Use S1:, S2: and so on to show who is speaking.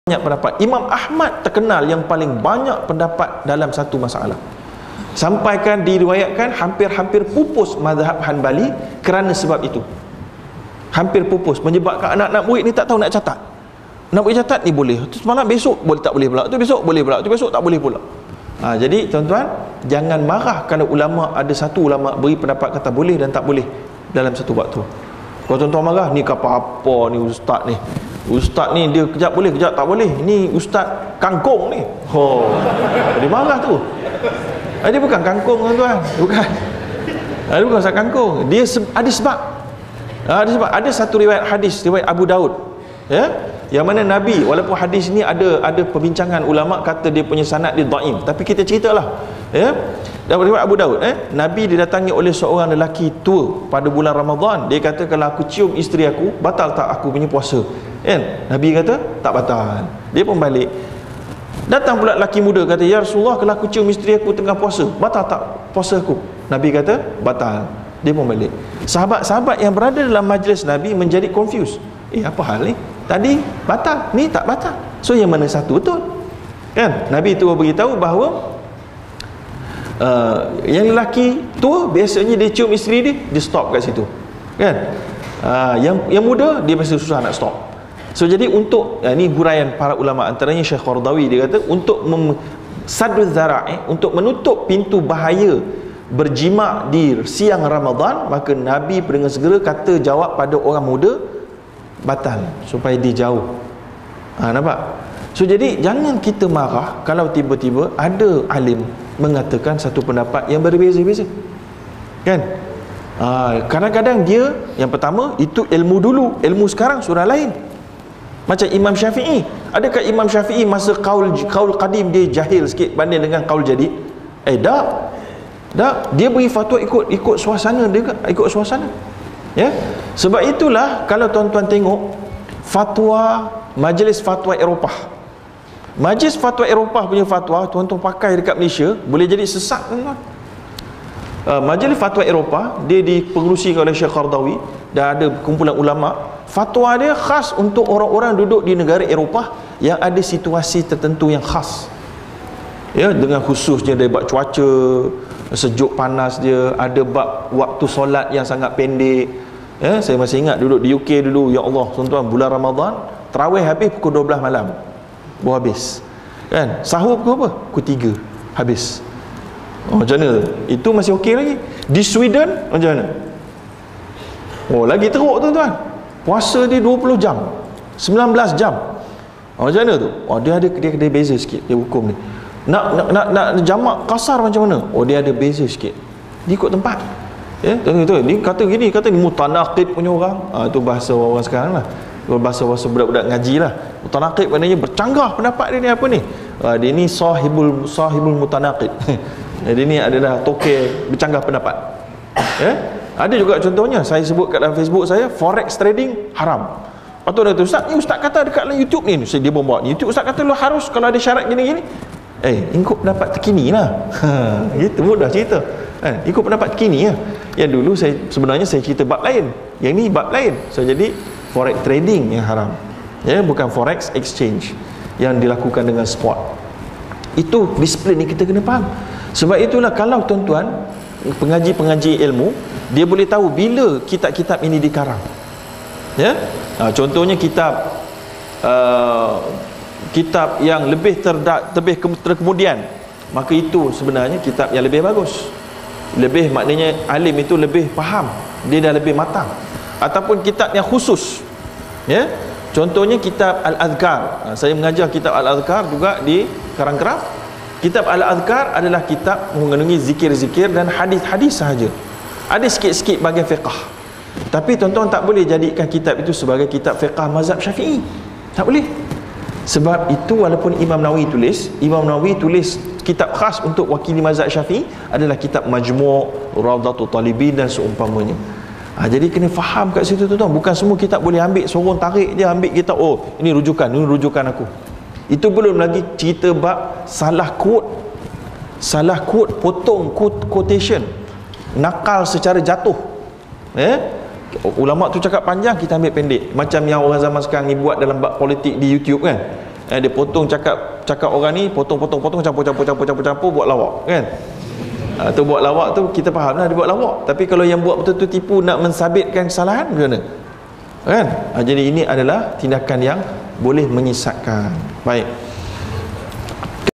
S1: banyak pendapat. Imam Ahmad terkenal yang paling banyak pendapat dalam satu masalah. Sampaikan diriwayatkan hampir-hampir pupus mazhab Hanbali kerana sebab itu. Hampir pupus, menyebabkan anak-anak murid ni tak tahu nak catat. Nak boleh catat ni boleh, tu semalam besok boleh tak boleh pula, tu besok boleh pula, tu besok tak boleh pula. Jadi tuan-tuan, jangan marah kalau ulama, ada satu ulama beri pendapat kata boleh dan tak boleh dalam satu waktu. Kalau tuan-tuan marah, ni apa ni ustaz ni. Ustaz ni dia kejap boleh, kejap tak boleh. Ni ustaz kangkung ni. Dia marah tu. Dia bukan kangkung tuan-tuan, bukan. Dia bukan ustaz kangkung. Dia ada sebab. Ada sebab. Ada satu riwayat hadis, riwayat Abu Daud. Ya, yang mana Nabi, walaupun hadis ni ada perbincangan ulama kata dia punya sanad dia dhaif, tapi kita ceritalah, ya, dalam riwayat Abu Daud, Nabi didatangi oleh seorang lelaki tua pada bulan Ramadan. Dia kata, kalau aku cium isteri aku, batal tak aku punya puasa? Kan? Nabi kata tak batal. Dia pun balik. Datang pula lelaki muda kata, ya Rasulullah, kalau aku cium isteri aku tengah puasa, batal tak puasa aku? Nabi kata batal. Dia pun balik. Sahabat-sahabat yang berada dalam majlis Nabi menjadi confused. Apa hal ni? Tadi batal, ni tak batal. So yang mana satu betul? Kan? Nabi tu beritahu bahawa yang lelaki tua biasanya dia cium isteri dia stop kat situ. Kan? Yang muda dia biasa susah nak stop. So jadi untuk ni huraian para ulama, antaranya Syekh Qardawi, dia kata untuk saddu dzara'i, untuk menutup pintu bahaya berjima di siang Ramadan, maka Nabi dengan segera kata jawab pada orang muda batal supaya dia jauh. Nampak? So jadi jangan kita marah kalau tiba-tiba ada alim mengatakan satu pendapat yang berbeza-beza. Kan? Kadang-kadang dia, yang pertama itu ilmu dulu, ilmu sekarang surah lain. Macam Imam Syafi'i. Adakah Imam Syafi'i masa qaul qadim dia jahil sikit banding dengan qaul jadid? Tak. Dia beri fatwa ikut suasana dia, ikut suasana. Ya. Sebab itulah kalau tuan-tuan tengok fatwa Majlis Fatwa Eropah. Majlis Fatwa Eropah punya fatwa tuan-tuan pakai dekat Malaysia boleh jadi sesat, tuan-tuan. Majlis Fatwa Eropah dia dipengerusi oleh Syekh Qardawi dan ada kumpulan ulama. Fatwa dia khas untuk orang-orang duduk di negara Eropah yang ada situasi tertentu yang khas. Ya, dengan khususnya dari bab cuaca, sejuk panas dia, ada bab waktu solat yang sangat pendek. Ya, saya masih ingat duduk di UK dulu, ya Allah, tuan-tuan, bulan Ramadan, tarawih habis pukul 12 malam. Baru habis. Kan? Sahur pukul apa? Pukul 3 habis. Macam mana? Itu masih okey lagi. Di Sweden macam mana? Lagi teruk, tuan-tuan. Puasa dia 20 jam, 19 jam. Macam mana tu? Dia ada beza sikit dia hukum ni. Nak jamak kasar macam mana? Dia ada beza sikit. Dia ikut tempat. Ya, betul. Dia kata gini, kata ni mutanaqid punya orang. Itu bahasa orang sekarang lah. Bahasa budak-budak ngaji lah. Mutanaqid maknanya bercanggah pendapat dia ni apa ni? Dia ni sahibul mutanaqid. Dia ni adalah toke bercanggah pendapat. Ya? Ada juga contohnya, saya sebut kat dalam Facebook saya, forex trading haram. Lepas tu dia kata, Ustaz, ni Ustaz kata dekat dalam YouTube ni, dia bawa ni YouTube, Ustaz kata lu harus kalau ada syarat gini-gini. Ikut pendapat terkini lah. Gitu mudah cerita. Ikut pendapat terkini lah. Yang dulu sebenarnya saya cerita bab lain, yang ni bab lain. So jadi forex trading yang haram. Ya, bukan forex exchange yang dilakukan dengan spot. Itu disiplin ni kita kena faham. Sebab itulah kalau tuan-tuan pengaji-pengaji ilmu, dia boleh tahu bila kitab-kitab ini dikarang. Ya? Contohnya kitab yang lebih terkemudian, maka itu sebenarnya kitab yang lebih bagus. Lebih maknanya alim itu lebih faham, dia dah lebih matang. Ataupun kitab yang khusus. Ya? Contohnya kitab Al-Azkar. Saya mengajar kitab Al-Azkar juga di Karangkraf. Kitab Al-Azkar adalah kitab mengandungi zikir-zikir dan hadis-hadis sahaja. Ada sikit-sikit bahagian fiqh. Tapi tuan-tuan tak boleh jadikan kitab itu sebagai kitab fiqh mazhab Syafi'i. Tak boleh. Sebab itu walaupun Imam Nawawi tulis kitab khas untuk wakili mazhab Syafi'i adalah kitab Majmu', Rawdatul Talibin dan seumpamanya. Jadi kena faham kat situ, tuan-tuan. Bukan semua kitab boleh ambil, sorong tarik je ambil kitab, ini rujukan aku. Itu belum lagi cerita bab salah quote, potong quotation, nakal secara jatuh. Ulama tu cakap panjang, kita ambil pendek. Macam yang orang zaman sekarang ni buat dalam bab politik di YouTube kan. Dia potong cakap orang ni, potong campur buat lawak kan. Tu buat lawak tu kita faham lah dia buat lawak, tapi kalau yang buat betul-betul tipu nak mensabitkan kesalahan macam mana kan. Jadi ini adalah tindakan yang boleh menyesatkan. Baik.